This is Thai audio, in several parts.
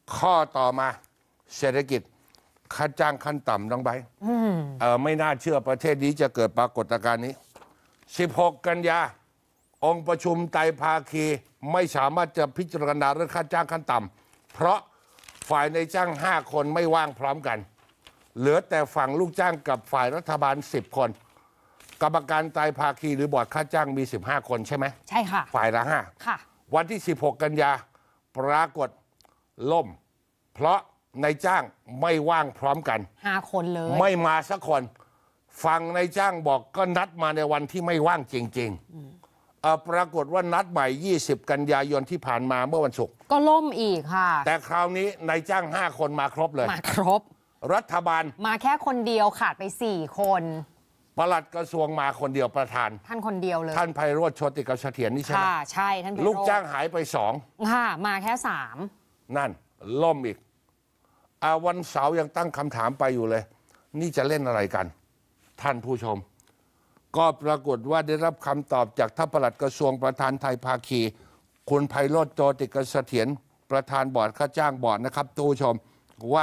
ข้อต่อมาเศรษฐกิจค่าจ้างขั้นต่ำน้องใบไม่น่าเชื่อประเทศนี้จะเกิดปรากฏการณ์นี้16 กันยาองค์ประชุมไตรภาคีไม่สามารถจะพิจารณาเรื่องค่าจ้างขั้นต่ำเพราะฝ่ายในจ้าง5 คนไม่ว่างพร้อมกันเหลือแต่ฝั่งลูกจ้างกับฝ่ายรัฐบาล10 คนกรรมการไตรภาคีหรือบอร์ดค่าจ้างมี15 คนใช่ไหมใช่ค่ะฝ่ายละ5 ค่ะวันที่16 กันยาปรากฏล่มเพราะนายจ้างไม่ว่างพร้อมกัน 5 คนเลยไม่มาสักคนฝั่งนายจ้างบอกก็นัดมาในวันที่ไม่ว่างจริงๆปรากฏว่านัดใหม่20 กันยายนที่ผ่านมาเมื่อวันศุกร์ก็ล่มอีกค่ะแต่คราวนี้นายจ้าง5 คนมาครบเลยมาครบรัฐบาลมาแค่คนเดียวขาดไป4 คนปลัดกระทรวงมาคนเดียวประธานท่านคนเดียวเลยท่านไพโรจน์โชติกเสถียรนี่ใช่ไหมใช่ท่านลูกจ้างหายไป2 ค่ะมาแค่3 นั่นล่มอีกวันเสาร์ยังตั้งคำถามไปอยู่เลยนี่จะเล่นอะไรกันท่านผู้ชมก็ปรากฏว่าได้รับคำตอบจากท่านปลัดกระทรวงประธานไทยภาคีคุณไพโรจน์โชติกเสถียรประธานบอร์ดค่าจ้างบอร์ดนะครับท่านผู้ชมว่า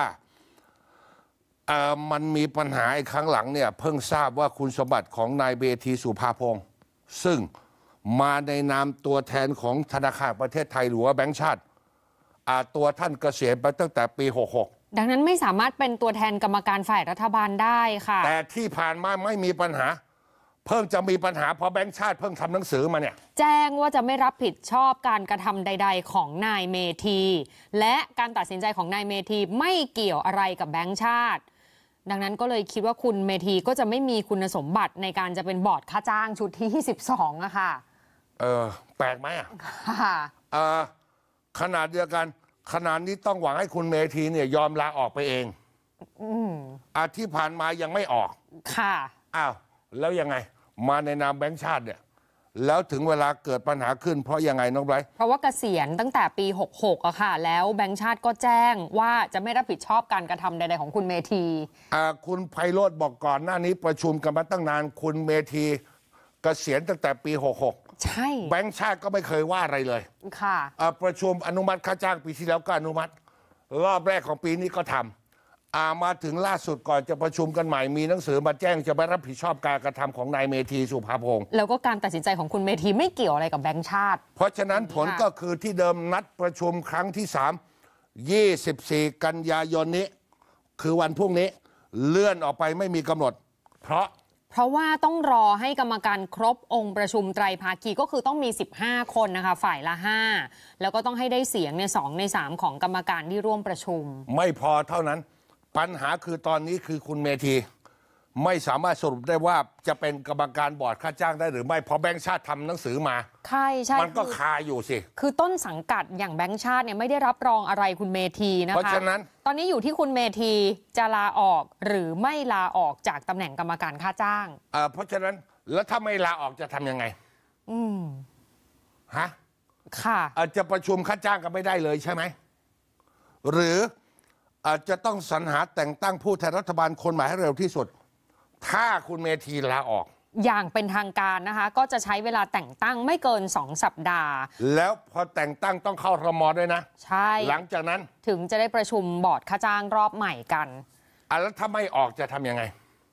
มันมีปัญหาอีกครั้งหลังเนี่ยเพิ่งทราบว่าคุณสมบัติของนายเบธีสุภาพงศ์ซึ่งมาในนามตัวแทนของธนาคารประเทศไทยหรือว่าแบงก์ชาติตัวท่านเกษียณไปตั้งแต่ปี66 ดังนั้นไม่สามารถเป็นตัวแทนกรรมการฝ่ายรัฐบาลได้ค่ะแต่ที่ผ่านมาไม่มีปัญหาเพิ่งจะมีปัญหาเพราะแบงก์ชาติเพิ่งทำหนังสือมาเนี่ยแจ้งว่าจะไม่รับผิดชอบการกระทำใดๆของนายเมธีและการตัดสินใจของนายเมธีไม่เกี่ยวอะไรกับแบงก์ชาติดังนั้นก็เลยคิดว่าคุณเมธีก็จะไม่มีคุณสมบัติในการจะเป็นบอร์ดค่าจ้างชุดที่12อะค่ะแปลกไหมขนาดเดียวกันขนาดนี้ต้องหวังให้คุณเมธีเนี่ยยอมลาออกไปเองที่ผ่านมายังไม่ออกค่ะแล้วยังไงมาในนามแบงก์ชาติเนี่ยแล้วถึงเวลาเกิดปัญหาขึ้นเพราะยังไงน้องไบรท์เพราะว่าเกษียณตั้งแต่ปี66อะค่ะแล้วแบงก์ชาติก็แจ้งว่าจะไม่รับผิดชอบการกระทำใดๆของคุณเมธีคุณไพโรจน์บอกก่อนหน้านี้ประชุมกันมาตั้งนานคุณเมธีเกษียณตั้งแต่ปี66 ใช่แบงก์ชาติก็ไม่เคยว่าอะไรเลยค่ะประชุมอนุมัติค่าจ้างปีที่แล้วก็อนุมัติรอบแรกของปีนี้ก็ทำมาถึงล่าสุดก่อนจะประชุมกันใหม่มีหนังสือมาแจ้งจะไม่รับผิดชอบการกระทำของนายเมธีสุภาพงศ์แล้วก็การตัดสินใจของคุณเมธีไม่เกี่ยวอะไรกับแบงก์ชาติเพราะฉะนั้นผลก็คือที่เดิมนัดประชุมครั้งที่24 กันยายนนี้คือวันพรุ่งนี้เลื่อนออกไปไม่มีกำหนดเพราะว่าต้องรอให้กรรมการครบองค์ประชุมไตรภาคีก็คือต้องมี15 คนนะคะฝ่ายละ5แล้วก็ต้องให้ได้เสียงเนี่ย2 ใน 3ของกรรมการที่ร่วมประชุมไม่พอเท่านั้นปัญหาคือตอนนี้คือคุณเมธีไม่สามารถสรุปได้ว่าจะเป็นกรรมการบอร์ดค่าจ้างได้หรือไม่เพราะแบงก์ชาติทำหนังสือมาใช่มันก็คาอยู่สิคือต้นสังกัดอย่างแบงก์ชาติเนี่ยไม่ได้รับรองอะไรคุณเมธีนะคะเพราะฉะนั้นตอนนี้อยู่ที่คุณเมธีจะลาออกหรือไม่ลาออกจากตำแหน่งกรรมการค่าจ้างเพราะฉะนั้นแล้วถ้าไม่ลาออกจะทำยังไงค่ะจะประชุมค่าจ้างกันไม่ได้เลยใช่ไหมหรืออาจจะต้องสรรหาแต่งตั้งผู้แทนรัฐบาลคนใหม่ให้เร็วที่สุดถ้าคุณเมธีลาออกอย่างเป็นทางการนะคะก็จะใช้เวลาแต่งตั้งไม่เกิน2 สัปดาห์แล้วพอแต่งตั้งต้องเข้าครม.ด้วยนะใช่หลังจากนั้นถึงจะได้ประชุมบอร์ดค่าจ้างรอบใหม่กันแล้วถ้าไม่ออกจะทำยังไง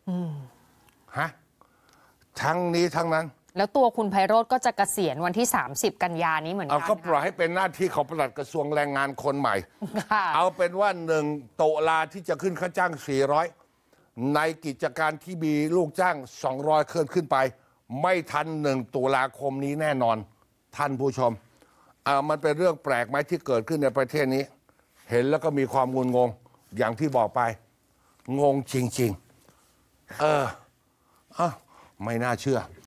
ทั้งนี้ทั้งนั้นแล้วตัวคุณไพโรจน์ก็จะเกษียณวันที่30 กันยานี้เหมือนกันก็ปล่อยให้เป็นหน้าที่ของปลัดกระทรวงแรงงานคนใหม่เอาเป็นว่า1 ตุลาที่จะขึ้นค่าจ้าง400ในกิจการที่มีลูกจ้าง200ขึ้นไปไม่ทัน1 ตุลาคมนี้แน่นอนท่านผู้ชมมันเป็นเรื่องแปลกไหมที่เกิดขึ้นในประเทศนี้เห็นแล้วก็มีความงุนงงอย่างที่บอกไปงงจริงๆไม่น่าเชื่อ